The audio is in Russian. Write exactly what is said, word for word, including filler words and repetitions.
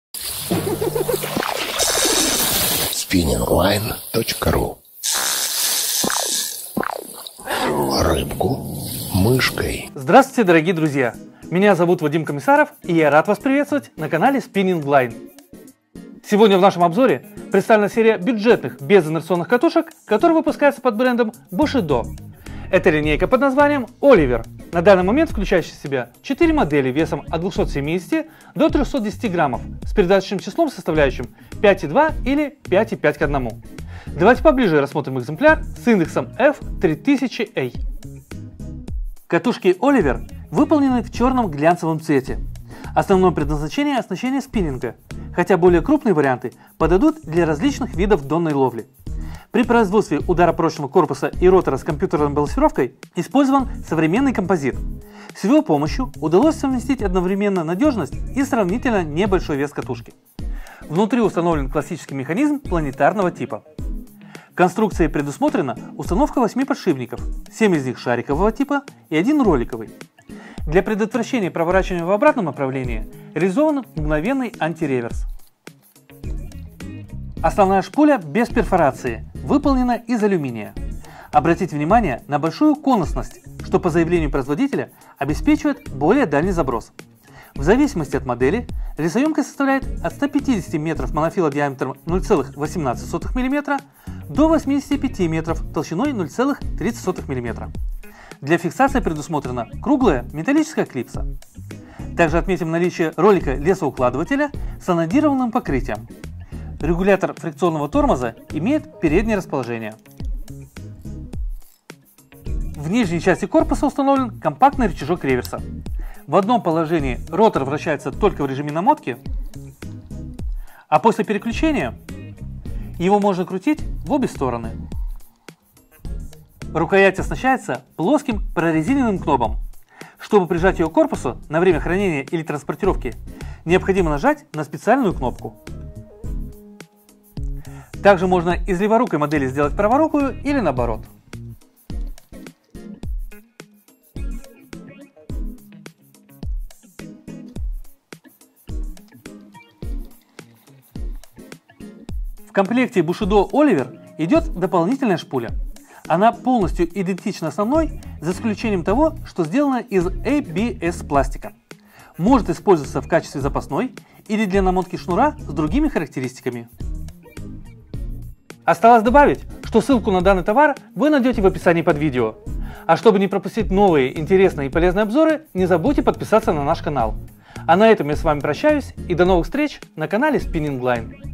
спиннинг лайн точка ру. Рыбку мышкой. Здравствуйте, дорогие друзья! Меня зовут Вадим Комиссаров, и я рад вас приветствовать на канале Spinning Line. Сегодня в нашем обзоре представлена серия бюджетных безинерционных катушек, которые выпускаются под брендом Bushido. Это линейка под названием Oliver, на данный момент включающая в себя четыре модели весом от двухсот семидесяти до трёхсот десяти граммов с передаточным числом, составляющим пять и два или пять и пять к одному. Давайте поближе рассмотрим экземпляр с индексом эф три тысячи эй. Катушки Oliver выполнены в черном глянцевом цвете. Основное предназначение – оснащение спиннинга, хотя более крупные варианты подойдут для различных видов донной ловли. При производстве ударопрочного корпуса и ротора с компьютерной балансировкой использован современный композит. С его помощью удалось совместить одновременно надежность и сравнительно небольшой вес катушки. Внутри установлен классический механизм планетарного типа. В конструкции предусмотрена установка восьми подшипников, семь из них шарикового типа и один роликовый. Для предотвращения проворачивания в обратном направлении реализован мгновенный антиреверс. Основная шпуля без перфорации, выполнена из алюминия. Обратите внимание на большую конусность, что по заявлению производителя обеспечивает более дальний заброс. В зависимости от модели, весоемкость составляет от ста пятидесяти метров монофила диаметром ноль целых восемнадцать сотых миллиметра до восьмидесяти пяти метров толщиной ноль целых тридцать сотых миллиметра. Для фиксации предусмотрена круглая металлическая клипса. Также отметим наличие ролика лесоукладывателя с анодированным покрытием. Регулятор фрикционного тормоза имеет переднее расположение. В нижней части корпуса установлен компактный рычажок реверса. В одном положении ротор вращается только в режиме намотки, а после переключения его можно крутить в обе стороны. Рукоять оснащается плоским прорезиненным кнопом. Чтобы прижать ее к корпусу на время хранения или транспортировки, необходимо нажать на специальную кнопку. Также можно из леворукой модели сделать праворукую или наоборот. В комплекте Bushido Oliver идет дополнительная шпуля. Она полностью идентична основной, за исключением того, что сделана из эй би эс пластика. Может использоваться в качестве запасной или для намотки шнура с другими характеристиками. Осталось добавить, что ссылку на данный товар вы найдете в описании под видео. А чтобы не пропустить новые интересные и полезные обзоры, не забудьте подписаться на наш канал. А на этом я с вами прощаюсь и до новых встреч на канале Spinning Line.